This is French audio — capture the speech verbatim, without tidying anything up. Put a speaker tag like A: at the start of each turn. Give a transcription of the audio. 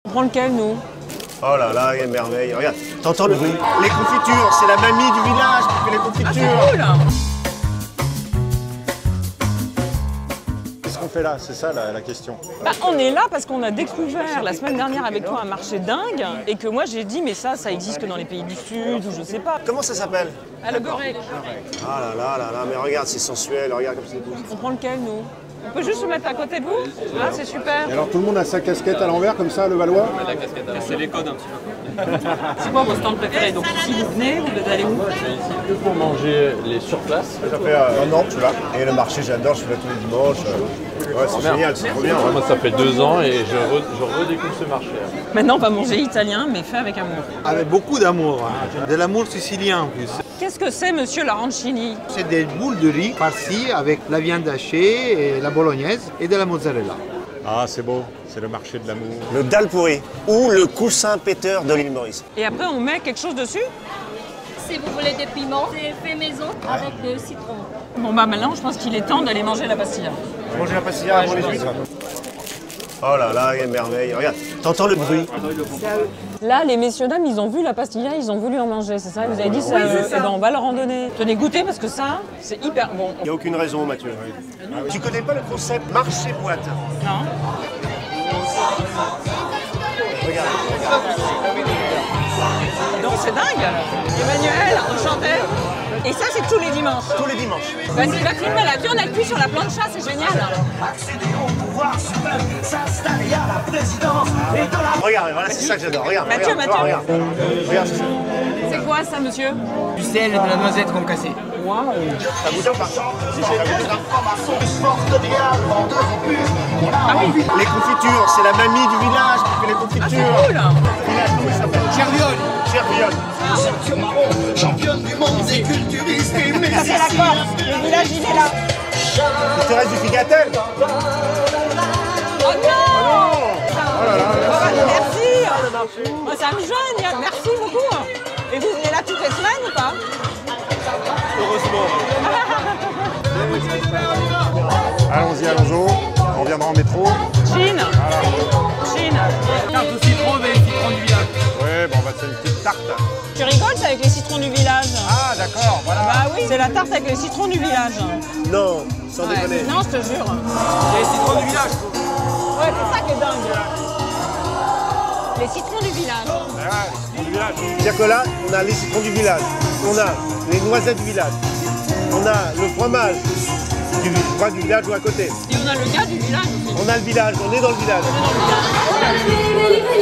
A: On prend lequel, nous?
B: Oh là là, quelle merveille. Regarde, t'entends le bruit? Les confitures, c'est la mamie du village qui fait les confitures.
A: Ah, c'est cool.
C: Qu'est-ce qu'on fait là? C'est ça la, la question.
A: Bah, on est là parce qu'on a découvert la semaine dernière avec toi un marché dingue et que moi j'ai dit mais ça, ça existe que dans les pays du Sud ou je sais pas.
B: Comment ça s'appelle?
A: Ah, le gorek.
B: Ah là là là là, mais regarde, c'est sensuel, regarde comme c'est beau.
A: On prend lequel, nous? On peut juste se mettre à côté de vous? Ah, c'est super.
C: Et alors tout le monde a sa casquette à l'envers comme ça, le Valois?
D: C'est les codes un petit peu.
A: C'est quoi vos stands préférés? Donc si vous venez, vous allez où?
D: Que pour manger les surplaces.
B: Ça fait euh, un an que je suis là. Et le marché, j'adore, je suis là tous les dimanches. Ouais, c'est génial, c'est trop bien.
D: Ouais, moi, ça fait deux ans et je, re, je redécouvre ce marché.
A: Maintenant, on va manger italien, mais fait avec amour.
E: Avec beaucoup d'amour, hein. De l'amour sicilien en plus.
A: Qu'est-ce que c'est, monsieur l'arancini?
E: C'est des boules de riz farcies avec la viande hachée, et la bolognaise et de la mozzarella.
C: Ah, c'est beau, c'est le marché de l'amour.
B: Le dalle pourri ou le coussin péteur de l'île Maurice.
A: Et après, on met quelque chose dessus?
F: Si vous voulez des piments, c'est fait maison avec du citron.
A: Bon, bah maintenant, je pense qu'il est temps d'aller manger la pastilla.
B: Manger la pastilla avant les huîtres. Oh là là, quelle merveille. Regarde, t'entends le bruit?
A: Là, les messieurs dames, ils ont vu la pastilla, ils ont voulu en manger, c'est ça? Vous avez dit ça, euh, eh ben, on va leur en donner. Tenez, goûtez parce que ça, c'est hyper bon.
B: Il n'y a aucune raison, Mathieu. Tu connais pas le concept marché-boîte?
A: Non?
B: Regarde.
A: Donc c'est dingue. Emmanuel, enchanté. Et ça, c'est tous les dimanches?
B: Tous les dimanches.
A: Vas-y, va filmer la viande, elle cuit sur la plancha, c'est génial.
B: Regarde, voilà, c'est ça que j'adore. Regarde,
A: Mathieu,
B: regarde,
A: Mathieu.
B: regarde. Regarde, c'est ça.
A: C'est quoi ça, monsieur?
G: Du sel et de la noisette concassée.
A: Waouh.
B: Ça goûte ou pas? Si, ça goûte.
A: Ah oui.
B: Les confitures, c'est la mamie du village qui fait les confitures.
A: Ah, c'est cool.
B: Village, comment il s'appelle?
G: Gerviole.
B: Gerviole.
H: Championne du monde des culturistes et
A: Ça, c'est la Corse. Le village, il est là.
B: Il te reste du figatel?
A: Oh non!
B: Oh là là,
A: Merci. Oh, ça me gêne. Merci beaucoup. Et vous venez là toutes les semaines ou pas?
C: Allons-y, allons-y. On reviendra en métro.
A: Chine. Chine.
G: Tarte au citron avec les citrons du village.
C: Ouais, bon, on va te faire une petite tarte.
A: Tu rigoles, c'est avec les citrons du village.
C: Ah, d'accord, voilà.
A: Bah oui, c'est la tarte avec les citrons du village.
B: Non, sans
A: Ouais.
B: déconner.
A: Non, je te jure.
G: Les citrons du village.
A: Ouais, c'est ça qui est dingue. Les citrons du village.
B: C'est-à-dire que là, on a les citrons du village, on a les noisettes du village, on a le fromage du, pas du village ou à côté.
A: Et on a le gars du village aussi.
B: On a le village, on est dans le village.
F: La